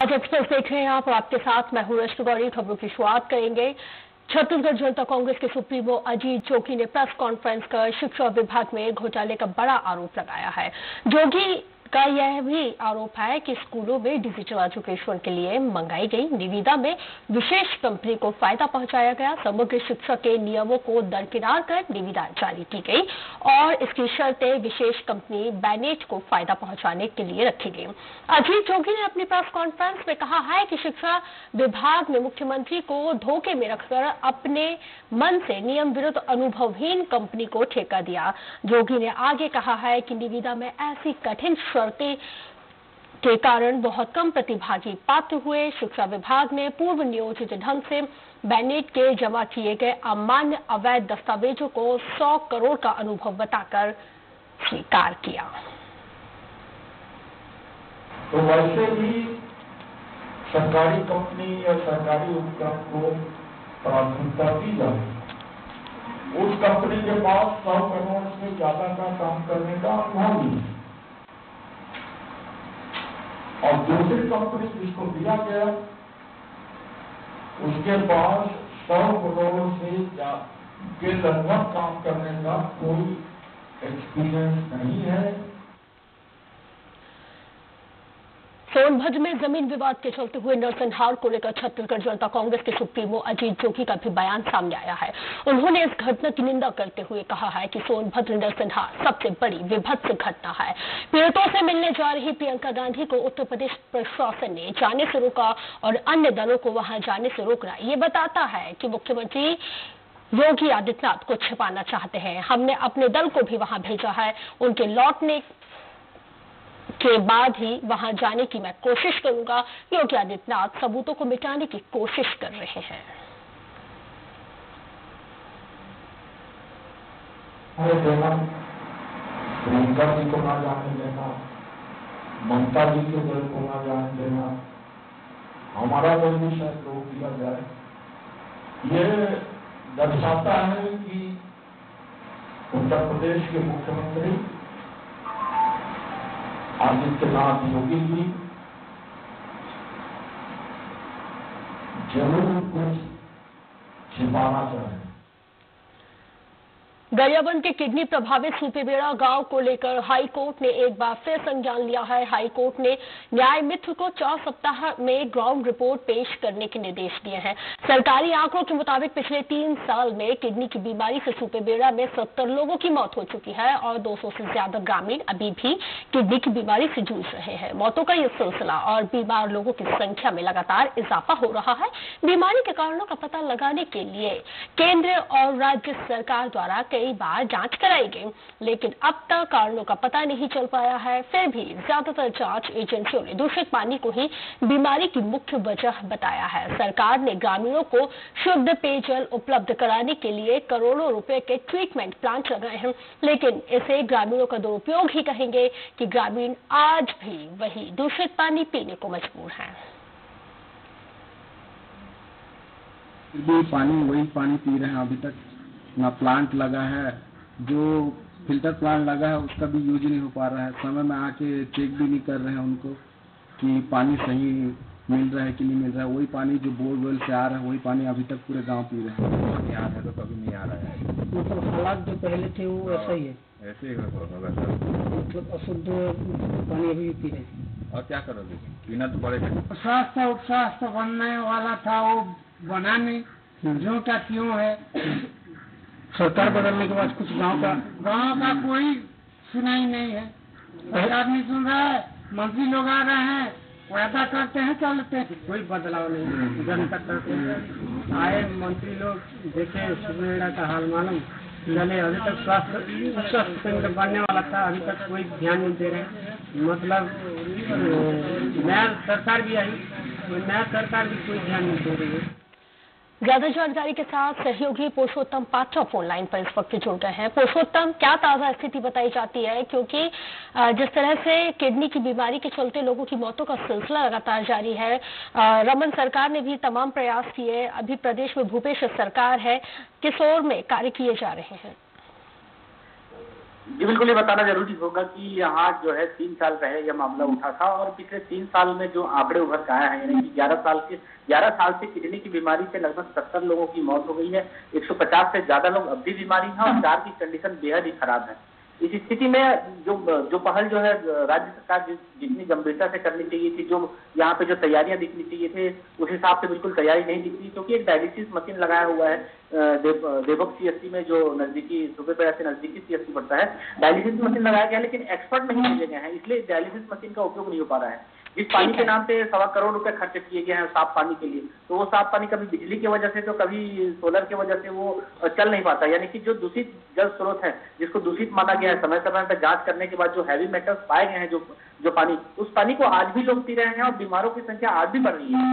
आज एक्सप्रेस देख रहे हैं आप और आपके साथ मैं हूं रश्मि गौरी। खबरों की शुरुआत करेंगे। छत्तीसगढ़ जनता कांग्रेस के सुप्रीमो अजीत जोगी ने प्रेस कॉन्फ्रेंस कर शिक्षा विभाग में घोटाले का बड़ा आरोप लगाया है। जोगी का यह भी आरोप है कि स्कूलों में डिजिटल एजुकेशन के लिए मंगाई गई निविदा में विशेष कंपनी को फायदा पहुंचाया गया। समग्र शिक्षा के नियमों को दरकिनार कर निविदा जारी की गई और इसकी शर्तें विशेष कंपनी बैनेट को फायदा पहुंचाने के लिए रखी गई। अजीत जोगी ने अपनी प्रेस कॉन्फ्रेंस में कहा है कि शिक्षा विभाग ने मुख्यमंत्री को धोखे में रखकर अपने मन से नियम विरुद्ध अनुभवहीन कंपनी को ठेका दिया। जोगी ने आगे कहा है कि निविदा में ऐसी कठिन शर्तें के कारण बहुत कम प्रतिभागी पात्र हुए। शिक्षा विभाग ने पूर्व नियोजित ढंग से बैनेट के जमा किए गए अमान्य अवैध दस्तावेजों को 100 करोड़ का अनुभव बताकर स्वीकार किया। तो वैसे भी सरकारी कंपनी या सरकारी उपक्रम को प्राथमिकता दी जाए। उस कंपनी के पास 100 करोड़ से ज्यादा का काम करने का अनुभव नहीं है और दूसरी कंपनी जिसको दिया गया उसके पास 100 करोड़ से के लगभग काम करने का कोई एक्सपीरियंस नहीं है। सोनभद्र में जमीन विवाद के चलते हुए नरसंहार को लेकर छत्तीसगढ़ जनता कांग्रेस के सुप्रीमो अजीत जोगी का भी बयान सामने आया है। उन्होंने इस घटना की निंदा करते हुए कहा है कि सोनभद्र नरसंहार सबसे बड़ी विभत्स घटना है। पीड़ितों से मिलने जा रही प्रियंका गांधी को उत्तर प्रदेश प्रशासन ने जाने से रोका और अन्य दलों को वहां जाने से रोक रहा। ये बताता है कि मुख्यमंत्री योगी आदित्यनाथ को छिपाना चाहते हैं। हमने अपने दल को भी वहां भेजा है। उनके लौटने के बाद ही वहां जाने की मैं कोशिश करूंगा। योगी आदित्यनाथ सबूतों को मिटाने की कोशिश कर रहे हैं। अरे देना, प्रियंका जी को ना जाने देना, ममता जी के दल को ना जाने देना, हमारा दल भी शायद रोक दिया जाए। ये दर्शाता है कि उत्तर प्रदेश के मुख्यमंत्री आदित्यनाथ योगी जी जरूर कुछ छिपाना चाहें। गरियाबंद के किडनी प्रभावित सुपेबेड़ा गांव को लेकर हाई कोर्ट ने एक बार फिर संज्ञान लिया है। हाई कोर्ट ने न्याय मित्र को 4 सप्ताह में ग्राउंड रिपोर्ट पेश करने के निर्देश दिए हैं। सरकारी आंकड़ों के मुताबिक पिछले 3 साल में किडनी की बीमारी से सुपेबेड़ा में 70 लोगों की मौत हो चुकी है और 200 से ज्यादा ग्रामीण अभी भी किडनी की बीमारी से जूझ रहे हैं। मौतों का यह सिलसिला और बीमार लोगों की संख्या में लगातार इजाफा हो रहा है। बीमारी के कारणों का पता लगाने के लिए केंद्र और राज्य सरकार द्वारा कई बार जांच कराई गई, लेकिन अब तक कारणों का पता नहीं चल पाया है। फिर भी ज्यादातर जांच एजेंसियों ने दूषित पानी को ही बीमारी की मुख्य वजह बताया है। सरकार ने ग्रामीणों को शुद्ध पेयजल उपलब्ध कराने के लिए करोड़ों रुपए के ट्रीटमेंट प्लांट लगाए हैं, लेकिन इसे ग्रामीणों का दुरुपयोग ही कहेंगे कि ग्रामीण आज भी वही दूषित पानी पीने को मजबूर हैं। वही पानी पी रहे हैं अभी तक। ना प्लांट लगा है, जो फिल्टर प्लांट लगा है उसका भी यूज नहीं हो पा रहा है। समय में आके चेक भी नहीं कर रहे हैं उनको कि पानी सही मिल रहा है कि नहीं मिल रहा है। वही पानी जो बोरवेल से आ रहा है वही पानी अभी तक पूरे गांव पी रहे हैं। पानी आ रहा है तो कभी नहीं आ रहा है। मतलब हालात जो पहले थे वो ऐसा ही है। ऐसे ही होगा सर। मतलब अशुद्ध पानी अभी भी पी रहे हैं। और क्या करोगे, पीना तो पड़ेगा। स्वास्थ्य बनने वाला था वो बना नहीं, जो का क्यों है। सरकार बदलने के बाद कुछ गांव का कोई सुनाई नहीं है। सरकार नहीं सुन रहा है। मंत्री लोग आ रहे हैं, वादा करते हैं, चलते हैं, कोई बदलाव नहीं। जनता करते हैं। आए मंत्री लोग देखे सुपेबेड़ा का हाल मालूम चले। अभी तक स्वास्थ्य केंद्र बनने वाला था, अभी तक कोई ध्यान नहीं दे रहे। मतलब नया सरकार भी आई, नया सरकार भी कोई ध्यान नहीं दे रही है। ज्यादा जानकारी के साथ सहयोगी पुरुषोत्तम पात्रा फोन लाइन पर इस वक्त जुड़ गए हैं। पुरुषोत्तम, क्या ताजा स्थिति बताई जाती है, क्योंकि जिस तरह से किडनी की बीमारी के चलते लोगों की मौतों का सिलसिला लगातार जारी है। रमन सरकार ने भी तमाम प्रयास किए, अभी प्रदेश में भूपेश सरकार है, किस ओर में कार्य किए जा रहे हैं? जी बिल्कुल, ये बताना जरूरी होगा कि यहाँ जो है 3 साल पहले यह मामला उठा था और पिछले 3 साल में जो आंकड़े उभर के आए हैं, यानी कि 11 साल से किडनी की बीमारी से लगभग 70 लोगों की मौत हो गई है। 150 से ज्यादा लोग अब भी बीमारी हैं और 4 की कंडीशन बेहद ही खराब है। इस स्थिति में जो पहल जो है राज्य सरकार जितनी गंभीरता से करनी चाहिए थी, जो यहाँ पे जो तैयारियां दिखनी चाहिए थे, उस हिसाब से बिल्कुल तैयारी नहीं दिख रही, क्योंकि एक डायलिसिस मशीन लगाया हुआ है देवक सीएससी में, जो नजदीकी सुबेपेड़ा से नजदीकी सीएससी पड़ता है। डायलिसिस मशीन लगाया गया है, लेकिन एक्सपर्ट नहीं भेजे गए हैं, इसलिए डायलिसिस मशीन का उपयोग नहीं हो पा रहा है। जिस पानी के नाम पे 1.25 करोड़ रुपए खर्च किए गए हैं साफ पानी के लिए, तो वो साफ पानी कभी बिजली की वजह से तो कभी सोलर की वजह से वो चल नहीं पाता। यानी कि जो दूषित जल स्रोत है, जिसको दूषित माना गया है, समय समय पर जांच करने के बाद जो हैवी मेटल्स पाए गए हैं, जो पानी, उस पानी को आज भी लोग पी रहे हैं और बीमारों की संख्या आज भी बढ़ रही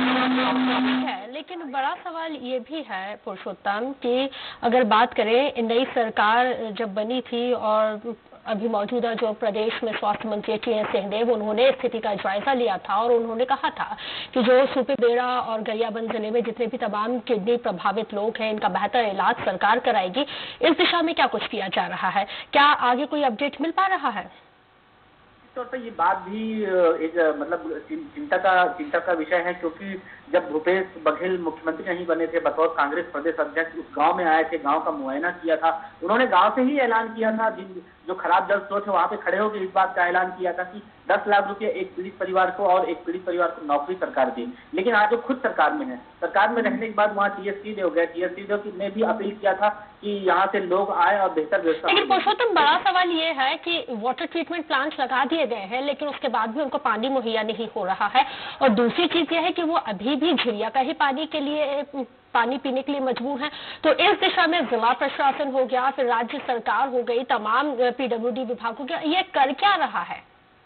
है। लेकिन बड़ा सवाल ये भी है पुरुषोत्तम कि अगर बात करें, नई सरकार जब बनी थी और अभी मौजूदा जो प्रदेश में स्वास्थ्य मंत्री टीएस सिंहदेव, उन्होंने स्थिति का जायजा लिया था और उन्होंने कहा था कि जो सुपेबेड़ा और गरियाबंद जिले में जितने भी तमाम किडनी प्रभावित लोग हैं, इनका बेहतर इलाज सरकार कराएगी। इस दिशा में क्या कुछ किया जा रहा है? क्या आगे कोई अपडेट मिल पा रहा है? तौर पर ये बात भी एक मतलब चिंता का विषय है, क्योंकि जब भूपेश बघेल मुख्यमंत्री नहीं बने थे, बतौर कांग्रेस प्रदेश अध्यक्ष उस गांव में आए थे, गांव का मुआयना किया था, उन्होंने गांव से ही ऐलान किया था, जो खराब जल स्रोत है वहां पे खड़े होकर इस बात का ऐलान किया था कि 10 लाख रुपए एक पीड़ित परिवार को और एक पीड़ित परिवार को नौकरी सरकार दी। लेकिन आज वो खुद सरकार में है, सरकार में रहने के बाद वहाँ टीएस सिंहदेव गए, टीएस सिंहदेव ने भी अपील किया था कि यहाँ से लोग आए और बेहतर व्यवस्था। लेकिन पुरुषोत्तम, बड़ा सवाल ये है कि वाटर ट्रीटमेंट प्लांट लगा दिए गए हैं, लेकिन उसके बाद भी उनको पानी मुहैया नहीं हो रहा है। और दूसरी चीज यह है कि वो अभी भी झिरिया का ही पानी पीने के लिए मजबूर हैं। तो इस दिशा में जिला प्रशासन हो गया, फिर राज्य सरकार हो गई, तमाम पीडब्ल्यूडी विभाग हो गया, ये कर क्या रहा है?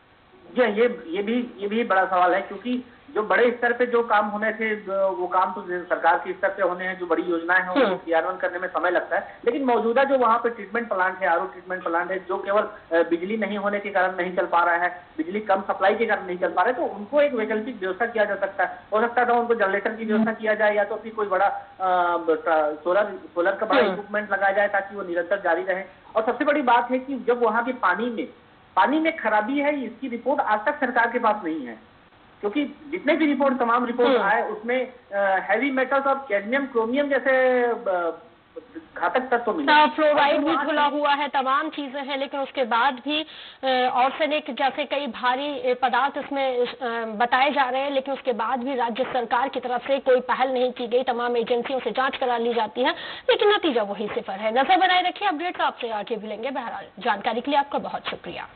ये भी बड़ा सवाल है, क्योंकि जो बड़े स्तर पे जो काम होने थे, वो काम तो सरकार के स्तर पे होने हैं, जो बड़ी योजनाएं हैं उनको क्रियान्वयन करने में समय लगता है। लेकिन मौजूदा जो वहाँ पे ट्रीटमेंट प्लांट है, आरओ ट्रीटमेंट प्लांट है, जो केवल बिजली नहीं होने के कारण नहीं चल पा रहा है, बिजली कम सप्लाई के कारण नहीं चल पा रहा है, तो उनको एक वैकल्पिक व्यवस्था किया जा सकता है। हो सकता था उनको जनरेटर की व्यवस्था किया जाए, या तो फिर कोई बड़ा सोलर का बड़ा इक्विपमेंट लगाया जाए, ताकि वो निरंतर जारी रहे। और सबसे बड़ी बात है कि जब वहाँ के पानी में खराबी है, इसकी रिपोर्ट आज तक सरकार के पास नहीं है, क्योंकि जितने भी तमाम रिपोर्ट आए उसमें हैवी मेटल्स और कैडमियम, क्रोमियम जैसे घातक तत्व मिले। फ्लोराइड भी खुला हुआ है, तमाम चीजें हैं, लेकिन उसके बाद भी आर्सेनिक जैसे कई भारी पदार्थ इसमें बताए जा रहे हैं, लेकिन उसके बाद भी राज्य सरकार की तरफ से कोई पहल नहीं की गई। तमाम एजेंसियों से जांच करा ली जाती है, लेकिन नतीजा वही सिफर है। नजर बनाए रखिए, अपडेट्स आपसे आगे भी लेंगे। बहरहाल जानकारी के लिए आपका बहुत शुक्रिया।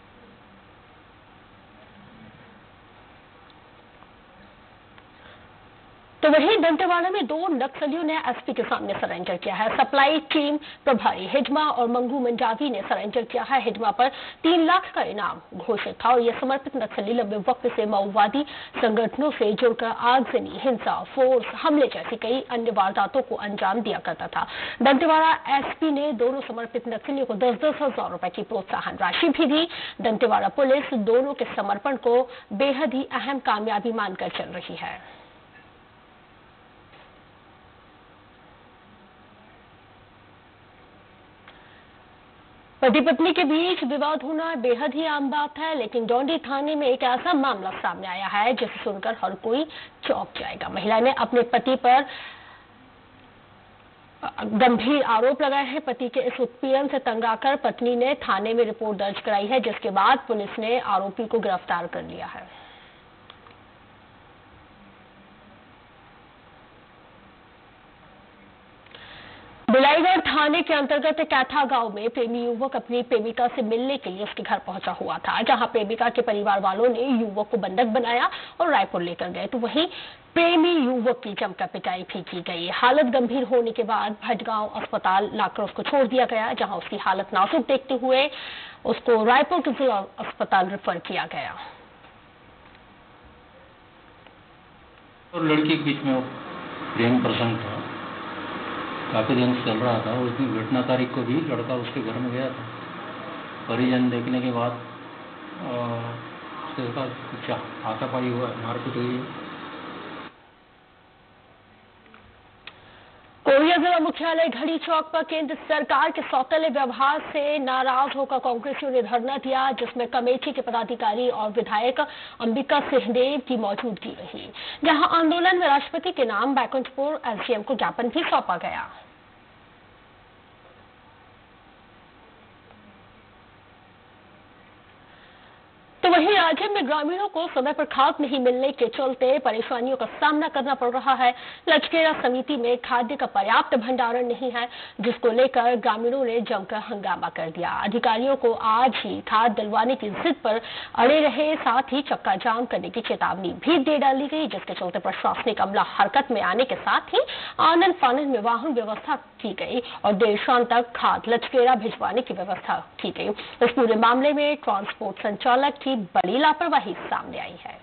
तो वहीं दंतेवाड़ा में 2 नक्सलियों ने एसपी के सामने सरेंडर किया है। सप्लाई टीम प्रभारी हिजमा और मंगू मंजावी ने सरेंडर किया है। हिजमा पर 3 लाख का इनाम घोषित था और यह समर्पित नक्सली लंबे वक्त से माओवादी संगठनों से जुड़कर आगजनी, हिंसा, फोर्स, हमले जैसी कई अन्य वारदातों को अंजाम दिया करता था। दंतेवाड़ा एसपी ने दोनों समर्पित नक्सलियों को 10-10 हजार रुपए की प्रोत्साहन राशि भी दी। दंतेवाड़ा पुलिस दोनों के समर्पण को बेहद ही अहम कामयाबी मानकर चल रही है। पति पत्नी के बीच विवाद होना बेहद ही आम बात है, लेकिन डोंडी थाने में एक ऐसा मामला सामने आया है जिसे सुनकर हर कोई चौंक जाएगा। महिला ने अपने पति पर गंभीर आरोप लगाए हैं। पति के इस उत्पीड़न से तंग आकर पत्नी ने थाने में रिपोर्ट दर्ज कराई है, जिसके बाद पुलिस ने आरोपी को गिरफ्तार कर लिया है। बिलाईगढ़ थाने के अंतर्गत कैथा गांव में प्रेमी युवक अपनी प्रेमिका से मिलने के लिए उसके घर पहुंचा हुआ था, जहां प्रेमिका के परिवार वालों ने युवक को बंधक बनाया और रायपुर लेकर गए। तो वहीं प्रेमी युवक की जमकर पिटाई भी की गई। हालत गंभीर होने के बाद भटगांव अस्पताल लाकर उसको छोड़ दिया गया, जहां उसकी हालत नाजुक देखते हुए उसको रायपुर के जिला अस्पताल रेफर किया गया। और लड़की के बीच में प्रेम प्रसंग था, काफी दिन से चल रहा था। उस दिन घटना तारीख को भी लड़का उसके घर में गया था। परिजन देखने के बाद उसके साथ कुछ हाथापाई हुआ, मारपीट हुई। कोरिया खगड़िया जिला मुख्यालय घड़ी चौक पर केंद्र सरकार के सौतेले व्यवहार से नाराज होकर कांग्रेसियों ने धरना दिया, जिसमें कमेटी के पदाधिकारी और विधायक अंबिका सिंहदेव की मौजूदगी रही, जहां आंदोलन में राष्ट्रपति के नाम बैकुंठपुर एसडीएम को ज्ञापन भी सौंपा गया। तो वहीं राज्य में ग्रामीणों को समय पर खाद नहीं मिलने के चलते परेशानियों का सामना करना पड़ रहा है। लचकेरा समिति में खाद्य का पर्याप्त भंडारण नहीं है, जिसको लेकर ग्रामीणों ने जमकर हंगामा कर दिया। अधिकारियों को आज ही खाद दिलवाने की जिद पर अड़े रहे, साथ ही चक्का जाम करने की चेतावनी भी दे डाली गई, जिसके चलते प्रशासनिक अमला हरकत में आने के साथ ही आनन फानन में वाहन व्यवस्था की गई और देर शाम तक खाद लचकेरा भिजवाने की व्यवस्था की गई। इस पूरे मामले में ट्रांसपोर्ट संचालक की बड़ी लापरवाही सामने आई है।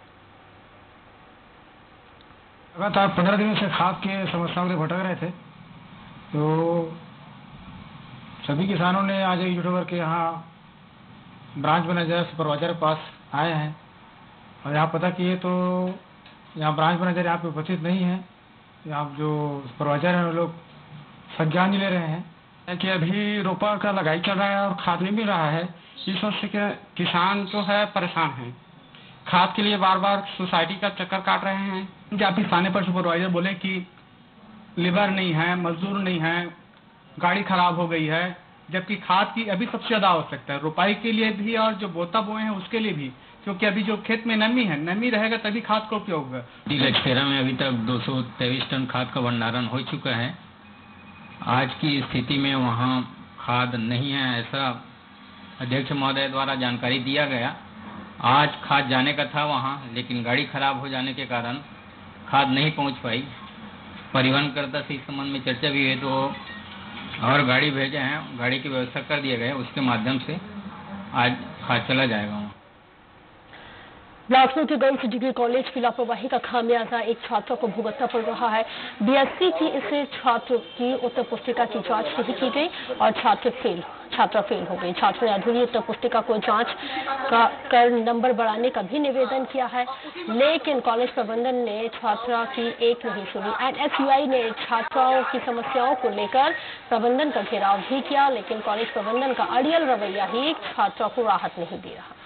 लगातार 15 दिनों से खाद के समस्याओं में भटक रहे थे, तो सभी किसानों ने आज एकजुट होकर के यहाँ ब्रांच मैनेजर सुपरवाइजर के पास आए हैं और यहाँ पता किए तो यहाँ ब्रांच मैनेजर यहाँ पे उपस्थित नहीं है। यहाँ जो सुपरवाइजर हैं वो लोग संज्ञान ले रहे हैं कि अभी रोपा का लगाई चल रहा है और खाद नहीं मिल रहा है। इस वजह से किसान जो है परेशान हैं। खाद के लिए बार बार सोसाइटी का चक्कर काट रहे हैं। उनके ऑफिस आने पर सुपरवाइजर बोले कि लेबर नहीं है, मजदूर नहीं है, गाड़ी खराब हो गई है, जबकि खाद की अभी सबसे ज़्यादा आवश्यकता है, रोपाई के लिए भी और जो बोता बोए हैं उसके लिए भी, क्योंकि अभी जो खेत में नमी है, नमी रहेगा तभी खाद का उपयोग होगा। लचकेरा में अभी तक 223 टन खाद का भंडारण हो चुका है। आज की स्थिति में वहाँ खाद नहीं है, ऐसा अध्यक्ष महोदय द्वारा जानकारी दिया गया। आज खाद जाने का था वहाँ, लेकिन गाड़ी खराब हो जाने के कारण खाद नहीं पहुँच पाई। परिवहनकर्ता से इस संबंध में चर्चा भी है, तो और गाड़ी भेजे हैं, गाड़ी की व्यवस्था कर दिया गया, उसके माध्यम से आज खाद चला जाएगा वहाँ। बिलासपुर के गर्ल्स डिग्री कॉलेज की लापरवाही का खामियाजा एक छात्र को भुगतना पड़ रहा है। बीएससी की इस छात्र की उत्तर पुस्तिका की जांच नहीं की गई और छात्रा फेल हो गई। छात्र ने अधूरी उत्तर पुस्तिका को जांच कर नंबर बढ़ाने का भी निवेदन किया है, लेकिन कॉलेज प्रबंधन ने छात्रा की एक नहीं सुनी। एनएसयूआई ने छात्राओं की समस्याओं को लेकर प्रबंधन का घेराव भी किया, लेकिन कॉलेज प्रबंधन का अड़ियल रवैया ही छात्रा को राहत नहीं दे रहा।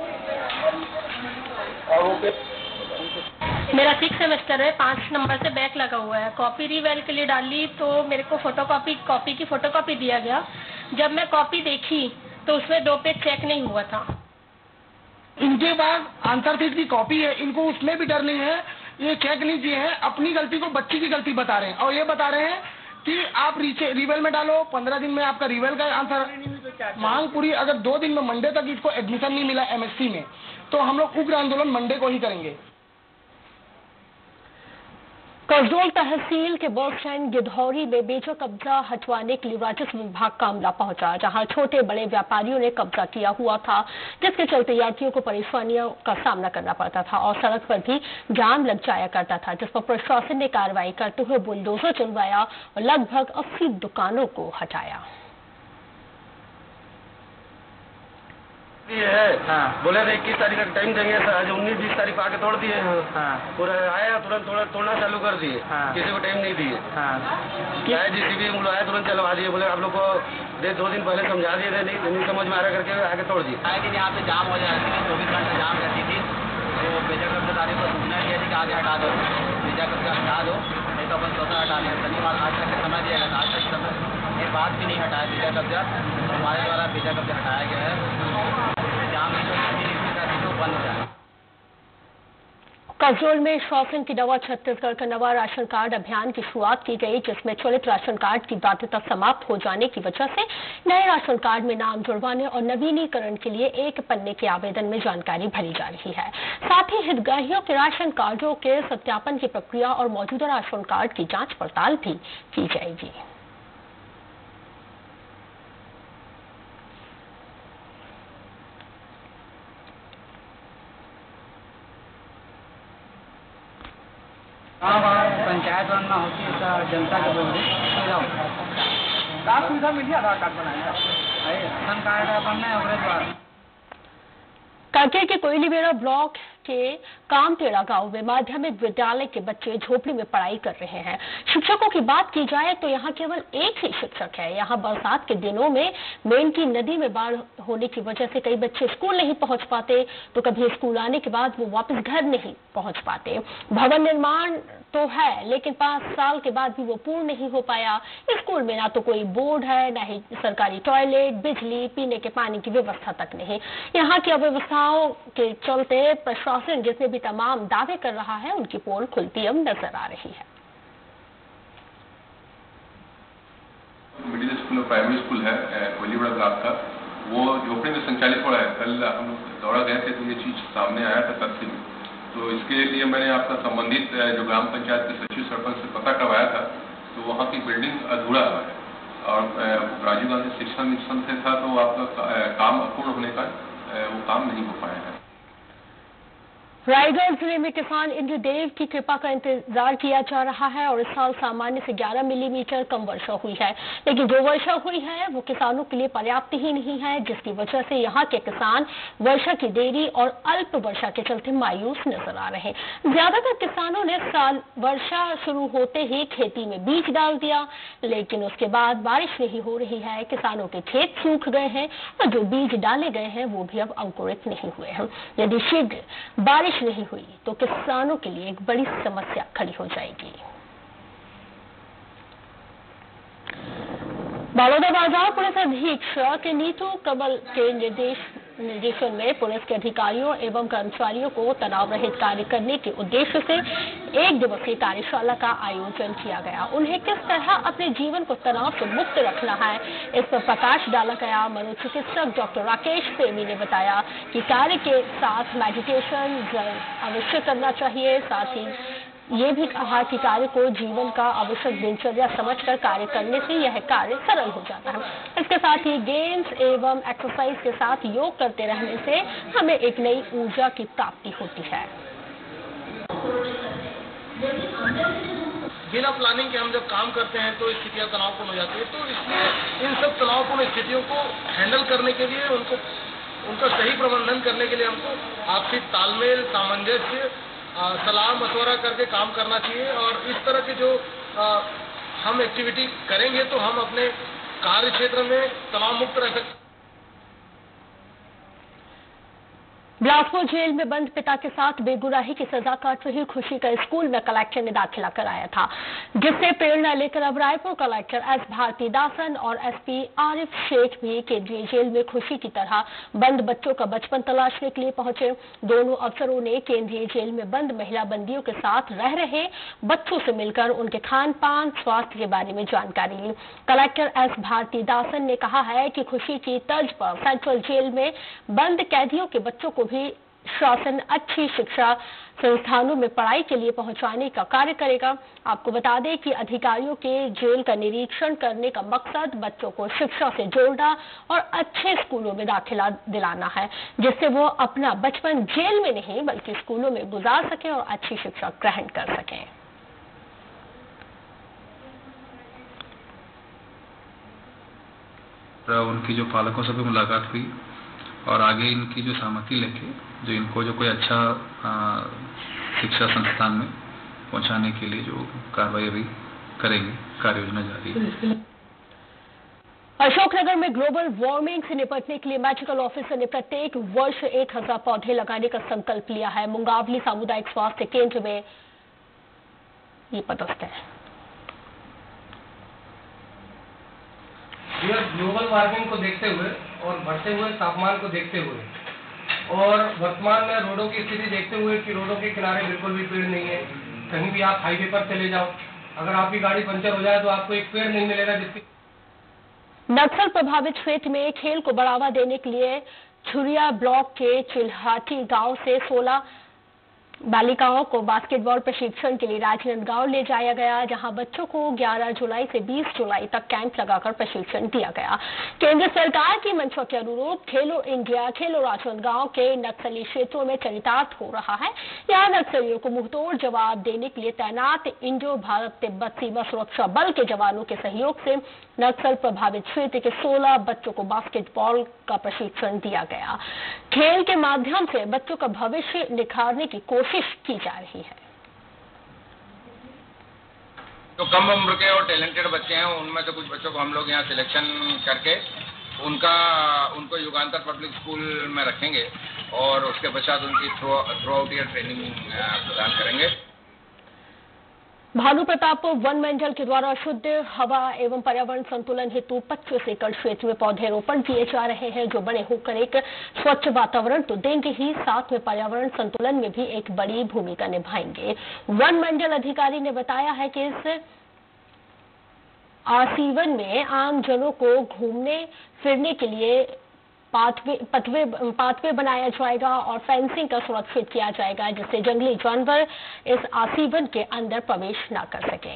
मेरा 6 सेमेस्टर है, 5 नंबर से बैक लगा हुआ है। कॉपी रीवेल के लिए डाली तो मेरे को कॉपी की फोटोकॉपी दिया गया। जब मैं कॉपी देखी तो उसमें 2 पेज चेक नहीं हुआ था। इनके पास आंसर शीट की कॉपी है, इनको उसमें भी डर नहीं है, ये चेक नहीं किए हैं, अपनी गलती को बच्ची की गलती बता रहे हैं और ये बता रहे हैं कि आप रिवेल में डालो, 15 दिन में आपका रिवेल का आंसर। मांग पूरी, अगर 2 दिन में मंडे तक इसको एडमिशन नहीं मिला एमएससी में, तो हम लोग उग्र आंदोलन मंडे को ही करेंगे। कसडोल तहसील के बस स्टैंड गिधौरी में बेचा कब्जा हटवाने के लिए राजस्व विभाग का अमला पहुंचा, जहां छोटे बड़े व्यापारियों ने कब्जा किया हुआ था, जिसके चलते यात्रियों को परेशानियों का सामना करना पड़ता था और सड़क पर भी जाम लग जाया करता था, जिस पर प्रशासन ने कार्रवाई करते हुए बुलडोजर चलवाया और लगभग 80 दुकानों को हटाया। ये है बोले थे 21 तारीख का टाइम देंगे, आज 19-20 तारीख को आके तोड़ दिए। पूरा आया तुरंत तोड़ना चालू कर दिए, किसी को टाइम नहीं दिए। चाहे जीसीबी आया तुरंत चलवा दिए, बोले आप लोग को 2 दिन पहले समझा दिए थे, नहीं समझ में आ रहा करके आगे तोड़ दिए। आए दिन यहाँ पे जाम हो जाती थी, 24 घंटे जाम रहती थी, तो बेचा कब्जा तारीख को सूचना दिया थी कि आगे हटा दो, बेचा कब्जा हटा दो, नहीं तो अपन स्वतः हटा लें। शनिवार आज तक समय दिया गया, आज तक समय ये बात भी नहीं हटाया बेचा कब्जा। हमारे द्वारा बेचा कब्जा हटाया गया है, जाम की जो बंद हो जाए। कसडोल में शासन की नवा छत्तीसगढ़ का नवा राशन कार्ड अभियान की शुरुआत की गई, जिसमें चलित राशन कार्ड की वैधता समाप्त हो जाने की वजह से नए राशन कार्ड में नाम जुड़वाने और नवीनीकरण के लिए एक पन्ने के आवेदन में जानकारी भरी जा रही है। साथ ही हितग्राहियों के राशन कार्डों के सत्यापन की प्रक्रिया और मौजूदा राशन कार्ड की जांच पड़ताल भी की जाएगी। पंचायत बनना होती है तो जनता के बोलते का सुविधा मिली आधार कार्ड बनाया राशन कार्ड बनना है। कांकेर के कोयलीबेड़ा ब्लॉक के कामतेड़ा गांव में माध्यमिक विद्यालय के बच्चे झोपड़ी में पढ़ाई कर रहे हैं। शिक्षकों की बात की जाए तो यहाँ केवल एक ही शिक्षक है। यहाँ बरसात के दिनों में मेंढकी नदी में बाढ़ होने की वजह से कई बच्चे स्कूल नहीं पहुंच पाते, तो कभी स्कूल आने के बाद वो वापस घर नहीं पहुंच पाते। भवन निर्माण तो है लेकिन 5 साल के बाद भी वो पूर्ण नहीं हो पाया। स्कूल में ना तो कोई बोर्ड है, ना ही सरकारी टॉयलेट, बिजली, पीने के पानी की व्यवस्था तक नहीं। यहाँ की अव्यवस्थाओं के चलते प्रशासन जितने भी तमाम दावे कर रहा है उनकी पोल खुलती अब नजर आ रही है। मिडिल स्कूल और प्राइमरी स्कूल है कोयलीवाड़ा ब्लॉक का, वो झोपड़ी में संचालित हो रहा है। कल हम दौरा गए थे तो ये चीज सामने आया था तथ्य में, तो इसके लिए मैंने आपका संबंधित जो ग्राम पंचायत के सचिव सरपंच से पता करवाया था, तो वहाँ की बिल्डिंग अधूरा है और राजीव गांधी शिक्षा मिशन से था, तो आपका काम अपूर्ण होने का वो काम नहीं हो पाया है। रायगढ़ जिले में किसान इंद्रदेव की कृपा का इंतजार किया जा रहा है और इस साल सामान्य से 11 मिलीमीटर कम वर्षा हुई है, लेकिन जो वर्षा हुई है वो किसानों के लिए पर्याप्त ही नहीं है, जिसकी वजह से यहाँ के किसान वर्षा की देरी और अल्प वर्षा के चलते मायूस नजर आ रहे हैं। ज्यादातर किसानों ने साल वर्षा शुरू होते ही खेती में बीज डाल दिया, लेकिन उसके बाद बारिश नहीं हो रही है। किसानों के खेत सूख गए हैं और जो बीज डाले गए हैं वो भी अब अंकुरित नहीं हुए हैं। यदि शीघ्र बारिश नहीं हुई तो किसानों के लिए एक बड़ी समस्या खड़ी हो जाएगी। बलौदाबाजार पुलिस अधीक्षक नीतू कमल के निर्देशन में पुलिस के अधिकारियों एवं कर्मचारियों को तनाव रहित कार्य करने के उद्देश्य से 1 दिवसीय कार्यशाला का आयोजन किया गया। उन्हें किस तरह अपने जीवन को तनाव से मुक्त रखना है, इस पर प्रकाश डाला गया। मनोचिकित्सक डॉक्टर राकेश प्रेमी ने बताया कि कार्य के साथ मेडिटेशन अवश्य करना चाहिए। साथ ही ये भी कहा कि कार्य को जीवन का आवश्यक दिनचर्या समझकर कार्य करने से यह कार्य सरल हो जाता है। इसके साथ ही गेम्स एवं एक्सरसाइज के साथ योग करते रहने से हमें एक नई ऊर्जा की प्राप्ति होती है। बिना प्लानिंग के हम जब काम करते हैं तो स्थितियां तनावपूर्ण हो जाती है, तो इसलिए इन सब तनावपूर्ण स्थितियों को हैंडल करने के लिए उनका सही प्रबंधन करने के लिए हमको आपसी तालमेल, सामंजस्य, सलाह मशवरा करके काम करना चाहिए। और इस तरह के जो हम एक्टिविटी करेंगे तो हम अपने कार्य क्षेत्र में तनाव मुक्त रह सकते। बिलासपुर जेल में बंद पिता के साथ बेगुनाही की सजा काट रही खुशी का स्कूल में कलेक्टर ने दाखिला कराया था, जिससे प्रेरणा लेकर अब रायपुर कलेक्टर एस भारतीदासन और एसपी आरिफ शेख भी केंद्रीय जेल में खुशी की तरह बंद बच्चों का बचपन तलाशने के लिए पहुंचे। दोनों अफसरों ने केंद्रीय जेल में बंद महिला बंदियों के साथ रह रहे बच्चों से मिलकर उनके खान पान, स्वास्थ्य के बारे में जानकारी ली। कलेक्टर एस भारतीदासन ने कहा है कि खुशी की तर्ज पर सेंट्रल जेल में बंद कैदियों के बच्चों को भी शासन अच्छी शिक्षा संस्थानों में पढ़ाई के लिए पहुंचाने का कार्य करेगा। आपको बता दें कि अधिकारियों के जेल का निरीक्षण करने का मकसद बच्चों को शिक्षा से जोड़ना और अच्छे स्कूलों में दाखिला दिलाना है, जिससे वो अपना बचपन जेल में नहीं बल्कि स्कूलों में गुजार सकें और अच्छी शिक्षा ग्रहण कर सकें। उनकी जो पालकों से भी मुलाकात हुई और आगे इनकी जो सहमति लेके जो इनको जो कोई अच्छा शिक्षा संस्थान में पहुंचाने के लिए जो कार्रवाई अभी करेंगे, कार्य योजना जारी है। अशोकनगर में ग्लोबल वार्मिंग से निपटने के लिए मेडिकल ऑफिसर ने प्रत्येक वर्ष 1000 पौधे लगाने का संकल्प लिया है। मुंगावली सामुदायिक स्वास्थ्य केंद्र में ये पदस्थ है। ग्लोबल वार्मिंग को देखते हुए और बढ़ते हुए तापमान को देखते हुए और वर्तमान में रोडों की स्थिति देखते हुए कि रोडों के किनारे बिल्कुल भी पेड़ नहीं है। कहीं भी आप हाईवे पर चले जाओ, अगर आपकी गाड़ी पंचर हो जाए तो आपको एक पेड़ नहीं मिलेगा। जिसकी नक्सल प्रभावित क्षेत्र में खेल को बढ़ावा देने के लिए छुरिया ब्लॉक के चिल्हाटी गांव से 16 बालिकाओं को बास्केटबॉल प्रशिक्षण के लिए राजनांदगांव ले जाया गया, जहां बच्चों को 11 जुलाई से 20 जुलाई तक कैंप लगाकर प्रशिक्षण दिया गया। केंद्र सरकार की मंशा के अनुरूप खेलो इंडिया खेलो राजनांदगांव के नक्सली क्षेत्रों में चरितार्थ हो रहा है। यहां नक्सलियों को मुंहतोड़ जवाब देने के लिए तैनात इंडो भारत तिब्बत सीमा सुरक्षा बल के जवानों के सहयोग से नक्सल प्रभावित क्षेत्र के 16 बच्चों को बास्केटबॉल का प्रशिक्षण दिया गया। खेल के माध्यम से बच्चों का भविष्य निखारने की कोशिश की जा रही है। जो कम उम्र के और टैलेंटेड बच्चे हैं, उनमें से कुछ बच्चों को हम लोग यहाँ सिलेक्शन करके उनको युगांतर पब्लिक स्कूल में रखेंगे और उसके पश्चात उनकी थ्रू आउट ईयर ट्रेनिंग प्रदान करेंगे। भानु प्रतापपुर वन मंडल के द्वारा शुद्ध हवा एवं पर्यावरण संतुलन हेतु 25 एकड़ क्षेत्र में पौधेरोपण किए जा रहे हैं, जो बड़े होकर एक स्वच्छ वातावरण तो देंगे ही, साथ में पर्यावरण संतुलन में भी एक बड़ी भूमिका निभाएंगे। वन मंडल अधिकारी ने बताया है कि इस आजीवन में आम जनों को घूमने फिरने के लिए पाथवे बनाया जाएगा और फेंसिंग का सुरक्षित किया जाएगा, जिससे जंगली जानवर इस आजीवन के अंदर प्रवेश न कर सकें।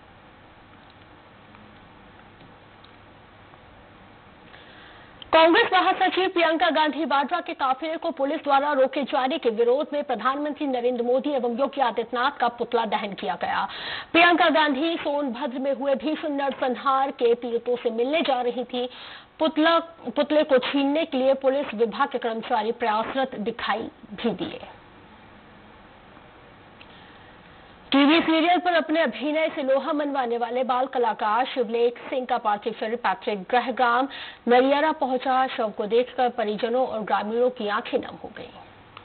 कांग्रेस महासचिव प्रियंका गांधी वाड्रा के काफिले को पुलिस द्वारा रोके जाने के विरोध में प्रधानमंत्री नरेंद्र मोदी एवं योगी आदित्यनाथ का पुतला दहन किया गया। प्रियंका गांधी सोनभद्र में हुए भीषण नरसंहार के पीड़ितों से मिलने जा रही थी। पुतले को छीनने के लिए पुलिस विभाग के कर्मचारी प्रयासरत दिखाई भी दिए। टीवी सीरियल पर अपने अभिनय से लोहा मनवाने वाले बाल कलाकार शिवलेख सिंह का पार्थिव शरीर पैतृक गृहग्राम नरियारा पहुंचा। शव को देखकर परिजनों और ग्रामीणों की आंखें नम हो गईं।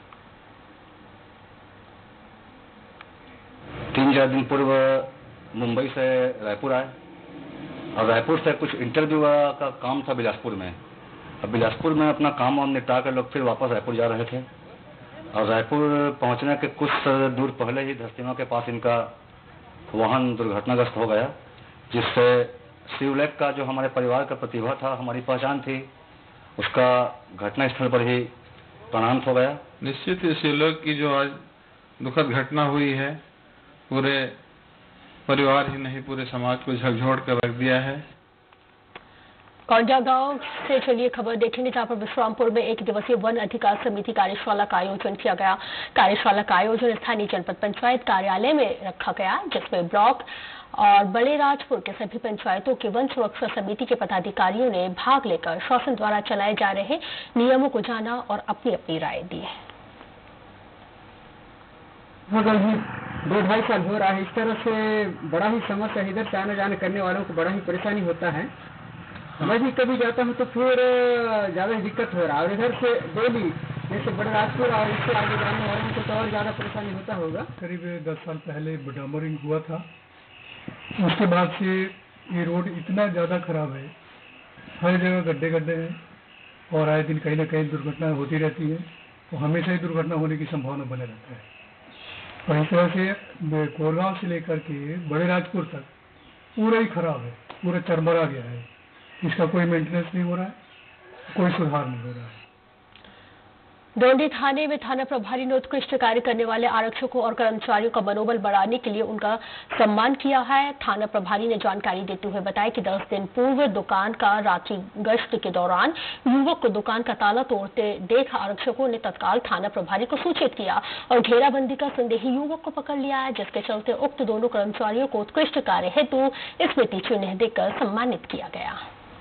3-4 दिन पूर्व मुंबई से रायपुर आए और रायपुर से कुछ इंटरव्यू का काम था बिलासपुर में। अब बिलासपुर में अपना काम वाम निपटा कर लोग फिर वापस रायपुर जा रहे थे और रायपुर पहुंचने के कुछ दूर पहले ही धस्तीमा के पास इनका वाहन दुर्घटनाग्रस्त हो गया, जिससे शिवलेख का जो हमारे परिवार का प्रतिभा था, हमारी पहचान थी, उसका घटनास्थल पर ही प्राणांत हो गया। निश्चित ही शिवलेख की जो आज दुखद घटना हुई है, पूरे परिवार ही नहीं पूरे समाज को झकझोर कर रख दिया है। कौंजा गांव से चलिए खबर देखेंगे, जहां पर विश्रामपुर में 1 दिवसीय वन अधिकार समिति कार्यशाला का आयोजन किया गया। कार्यशाला का आयोजन स्थानीय जनपद पंचायत कार्यालय में रखा गया, जिसमें ब्लॉक और बड़े राजपुर के सभी पंचायतों के वन सुरक्षा समिति के पदाधिकारियों ने भाग लेकर शासन द्वारा चलाए जा रहे नियमों को जाना और अपनी अपनी राय दी है। 2-2.5 साल हो रहा है। इस तरह से बड़ा ही समस्या, इधर से आने जाने करने वालों को बड़ा ही परेशानी होता है। मैं भी कभी जाता हूँ तो फिर ज्यादा दिक्कत हो रहा है, और इधर से डेली जैसे बड़े राजपुर और इससे आगे जाने वालों को तो और ज्यादा परेशानी होता होगा। करीब 10 साल पहले डामरिंग हुआ था, उसके बाद से ये रोड इतना ज्यादा खराब है, हर जगह गड्ढे गड्ढे हैं और आए दिन कहीं ना कहीं दुर्घटना होती रहती है, तो हमेशा ही दुर्घटना होने की संभावना बने रहता है। और इस तरह से कोरगांव से लेकर के बड़े राजपुर तक पूरा ही खराब है, पूरा चरमरा गया है। इसका कोई मेंटेनेंस नहीं हो रहा है, कोई सुधार नहीं हो रहा है। डोंडी थाने में थाना प्रभारी ने उत्कृष्ट कार्य करने वाले आरक्षकों और कर्मचारियों का मनोबल बढ़ाने के लिए उनका सम्मान किया है। थाना प्रभारी ने जानकारी देते हुए बताया कि 10 दिन पूर्व दुकान का रात्रि गश्त के दौरान युवक को दुकान का ताला तोड़ते देख आरक्षकों ने तत्काल थाना प्रभारी को सूचित किया और घेराबंदी का संदेही युवक को पकड़ लिया है, जिसके चलते उक्त दोनों कर्मचारियों को उत्कृष्ट कार्य हेतु स्मृति चिन्ह देकर सम्मानित किया गया।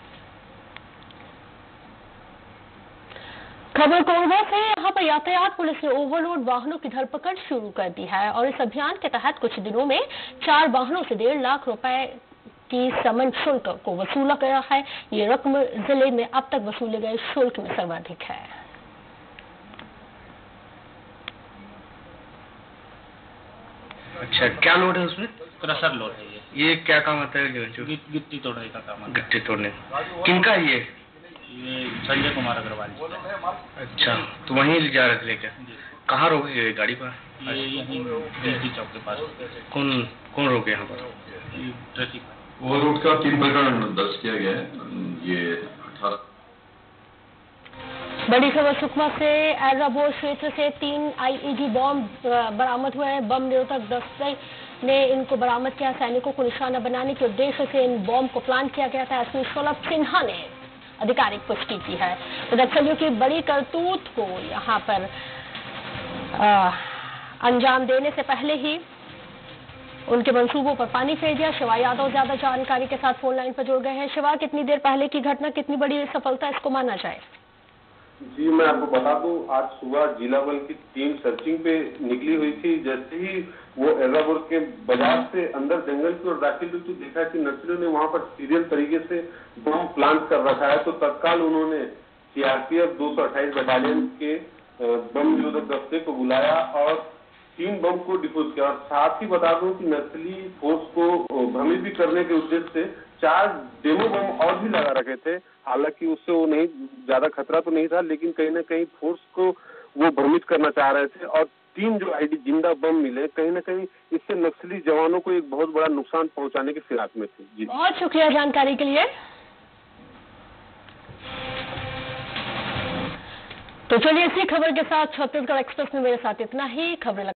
खबर कोरबा से, यहाँ पर यातायात पुलिस ने ओवरलोड वाहनों की धरपकड़ शुरू कर दी है और इस अभियान के तहत कुछ दिनों में 4 वाहनों से 1.5 लाख रुपए की समन शुल्क को वसूला गया है। ये रकम जिले में अब तक वसूले गए शुल्क में सर्वाधिक है। अच्छा, क्या लोड है उसमें? क्रशर लोड है ये क्या काम आता है? गिट्टी तोड़ने का काम। गिट्टी तोड़ने किनका ये संजय कुमार अग्रवाल। अच्छा, तो वहीं ले जा रहे थे लेकर? कहाँ रोके गाड़ी पर? ये यहीं डीसी चौक के पास। कौन रोके यहाँ पर? ट्रैफिक। ओवरलोड का 3 प्रकरण दर्ज किया गया है। ये 18 बड़ी खबर सुकमा से एर्राबोर क्षेत्र से 3 आईईडी बम बरामद हुए हैं। बम निरोधक दस्ते ने इनको बरामद किया। सैनिकों को निशाना बनाने के उद्देश्य से इन बम को प्लान किया गया था। एसपी शलभ सिन्हा ने आधिकारिक पुष्टि की है। तो नक्सलियों की बड़ी करतूत को यहाँ पर अंजाम देने से पहले ही उनके मंसूबों पर पानी फेर दिया। शिवा यादव ज्यादा जानकारी के साथ फोन लाइन पर जुड़ गए हैं। शिवा, कितनी देर पहले की घटना, कितनी बड़ी सफलता इसको माना जाए? जी, मैं आपको बता दूं, आज सुबह जिला बल की टीम सर्चिंग पे निकली हुई थी। जैसे ही वो एर्राबोर के बाजार से अंदर जंगल की ओर दाखिल हुई तो देखा कि नक्सलियों ने वहां पर सीरियल तरीके से बम प्लांट कर रखा है। तो तत्काल उन्होंने सीआरपीएफ 228 बटालियन के बम निरोधक दस्ते को बुलाया और 3 बम को डिफ्यूज किया। और साथ ही बता दूं कि नक्सली फोर्स को भ्रमित भी करने के उद्देश्य से 4 डेमो बम और भी लगा रखे थे। हालांकि उससे वो नहीं ज्यादा खतरा तो नहीं था, लेकिन कहीं ना कहीं फोर्स को वो भ्रमित करना चाह रहे थे। और 3 जो आईडी जिंदा बम मिले, कहीं ना कहीं इससे नक्सली जवानों को एक बहुत बड़ा नुकसान पहुंचाने की फिराक में थे। जी, बहुत शुक्रिया जानकारी के लिए। तो चलिए इसी खबर के साथ छत्तीसगढ़ एक्सप्रेस में मेरे साथ इतना ही। खबरें